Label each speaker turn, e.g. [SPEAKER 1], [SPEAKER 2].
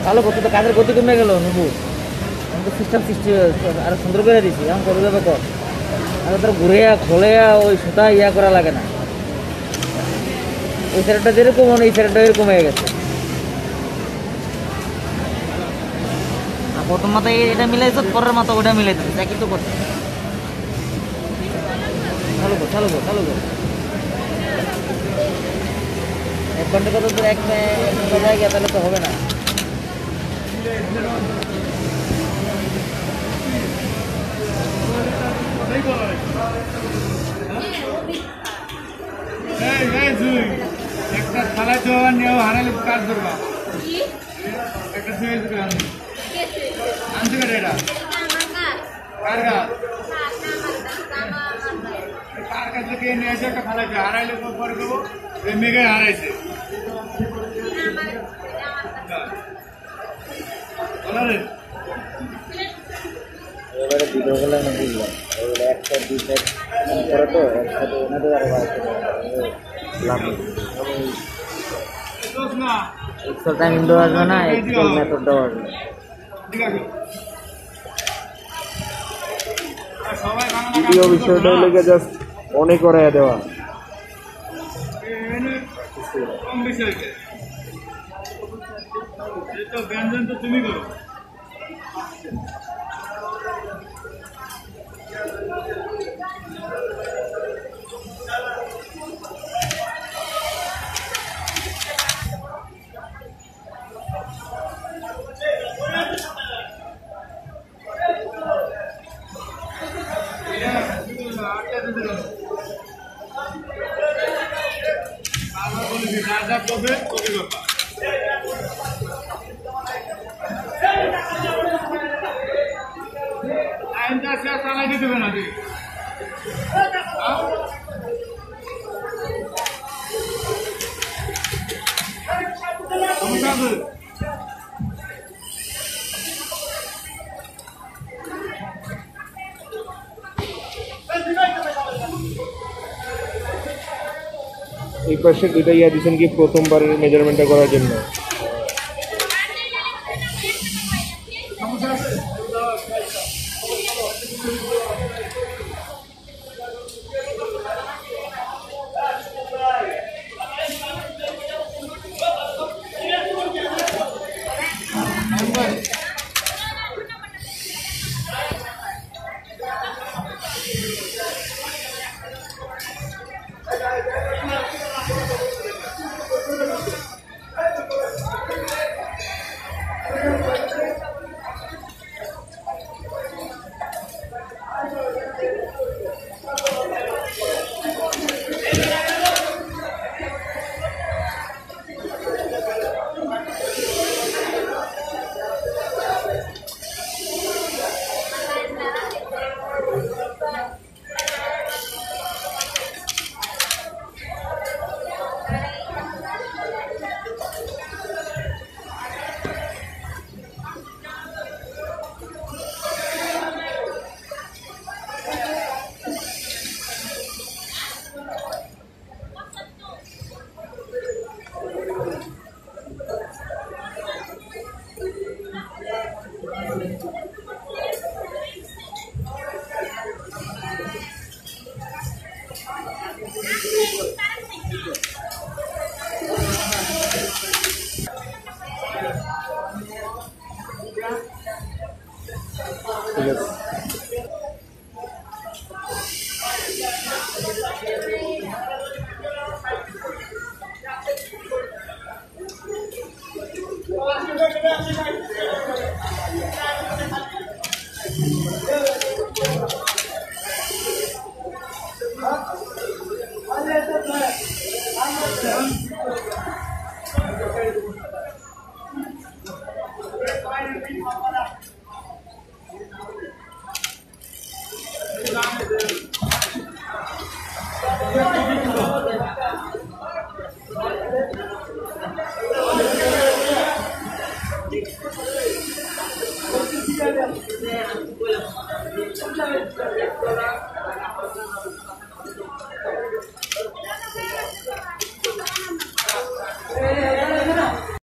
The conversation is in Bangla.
[SPEAKER 1] ভালো করতে তো কাজের গতি কমে গেল নবু। আমি তো সিস্টেম সৃষ্টি আরো সুন্দর করে দিছি, এখন করে যাবে কর। আর তোর ঘুরে খোলে ওই সুতা ইয়া করা লাগে না। এই সাইডটা যেরকম এই সাইডটা এরকম হয়ে গেছে। প্রথম মাথায় এটা মিলাইছ, পরের মাথা ওটা মিলাই দিচ্ছে, একই তো করছে। চালু কর চালু কর চালু কর। 1 ঘন্টা কত তোর এক জায়গা, তাহলে তো হবে না।
[SPEAKER 2] একটা থালা জোয়ান নিয়েও হারালে কাজ করবা একটা আনছে কেটে এটা কার গাছ কার কাছ থেকে নিয়ে এসে একটা থালা হারাইলে পরে দেবো মেঘে হারাইছে
[SPEAKER 1] এবারে ভিডিওগুলো আমি বুঝলাম, এবারে একটা দুই সাইড করে তো একসাথে ওনাদের আরো লাভ এক্সেল টাইম দেওয়া আসবে না, এক্সেল মেথড দেওয়া আসবে।
[SPEAKER 3] ভিডিও বিষয়টা লেগে জাস্ট অনেক করে দেওয়া
[SPEAKER 2] কম বেশি হয়েছে তো ব্যঞ্জন তো তুমি করো। রাজা কবে কবি বাবা আইনটা সে চালাই দিতে হবে না
[SPEAKER 3] এই পাশে দুইটা ইয়া দিচ্ছেন কি প্রথমবারের মেজারমেন্টটা করার জন্য। ঠিক আছে